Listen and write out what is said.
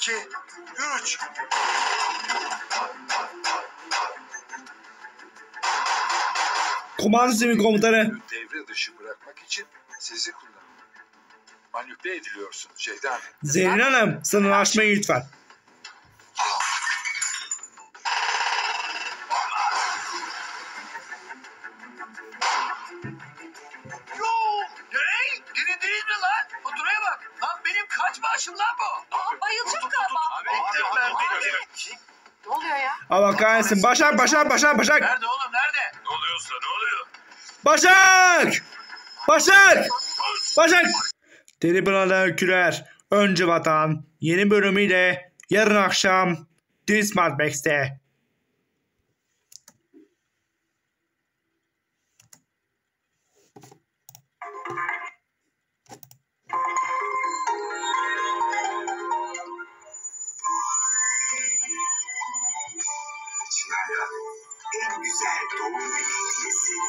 2, 3. Komando sistemi komutanı. Devre dışı bırakmak için sizi kullanın. Manipüle ediliyorsun Ceyda Hanım. Zerrin Hanım, sınırı aşmayın lütfen. Deli değil mi lan? Faturaya bak. Lan benim kaç maaşım lan bu? Bayılacak galiba. Ne oluyor ya? Allah kahretsin. Başak. Nerede oğlum nerede? Ne oluyorsa ne oluyor? Başak. Deli Bınalı Kürer. Önce Vatan. Yeni bölümüyle yarın akşam Dismart Max'te. En güzel doğum günü hediyesi